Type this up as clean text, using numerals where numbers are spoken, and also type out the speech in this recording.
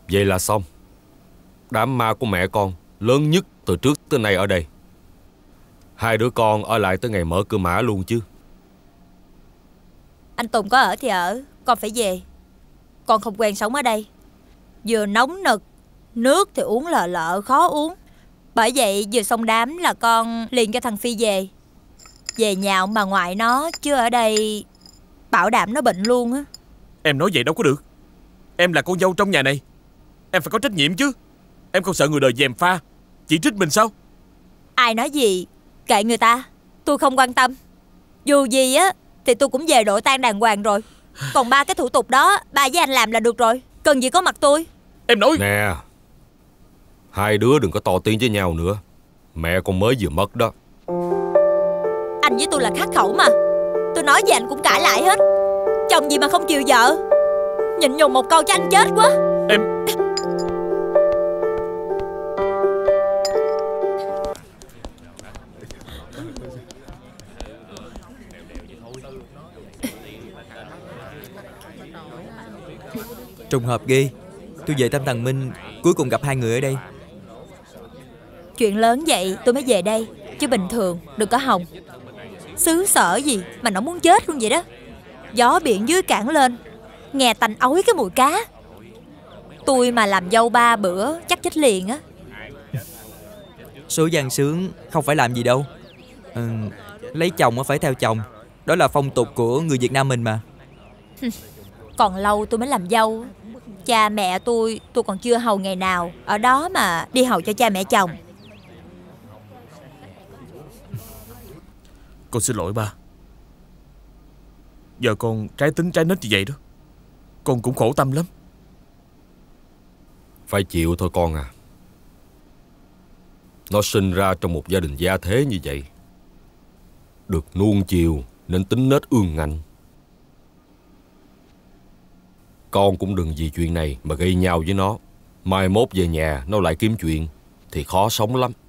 Vậy là xong. Đám ma của mẹ con lớn nhất từ trước tới nay ở đây. Hai đứa con ở lại tới ngày mở cửa mã luôn chứ. Anh Tùng có ở thì ở, con phải về. Con không quen sống ở đây. Vừa nóng nực, nước thì uống lợ lợ khó uống. Bởi vậy vừa xong đám là con liền cho thằng Phi về. Về nhà ông bà ngoại nó, chứ ở đây bảo đảm nó bệnh luôn á. Em nói vậy đâu có được. Em là con dâu trong nhà này, em phải có trách nhiệm chứ. Em không sợ người đời gièm pha chỉ trích mình sao? Ai nói gì kệ người ta, tôi không quan tâm. Dù gì á thì tôi cũng về đội tang đàng hoàng rồi. Còn ba cái thủ tục đó ba với anh làm là được rồi, cần gì có mặt tôi. Em nói nè, hai đứa đừng có to tiếng với nhau nữa. Mẹ con mới vừa mất đó. Anh với tôi là khắc khẩu mà. Tôi nói gì anh cũng cãi lại hết. Chồng gì mà không chiều vợ. Nhịn nhục một câu cho anh chết quá. Em Trùng hợp ghê. Tôi về thăm thằng Minh, cuối cùng gặp hai người ở đây. Chuyện lớn vậy tôi mới về đây, chứ bình thường đừng có hòng. Xứ sở gì mà nó muốn chết luôn vậy đó. Gió biển dưới cảng lên, nghe tanh ói cái mùi cá. Tôi mà làm dâu 3 bữa chắc chết liền á. Số gian sướng không phải làm gì đâu. Lấy chồng phải theo chồng. Đó là phong tục của người Việt Nam mình mà. Còn lâu tôi mới làm dâu. Cha mẹ tôi còn chưa hầu ngày nào. Ở đó mà đi hầu cho cha mẹ chồng. Con xin lỗi ba. Giờ con trái tính trái nết như vậy đó, con cũng khổ tâm lắm. Phải chịu thôi con à. Nó sinh ra trong một gia đình gia thế như vậy, được nuông chiều nên tính nết ương ngạnh. Con cũng đừng vì chuyện này mà gây nhau với nó. Mai mốt về nhà nó lại kiếm chuyện thì khó sống lắm.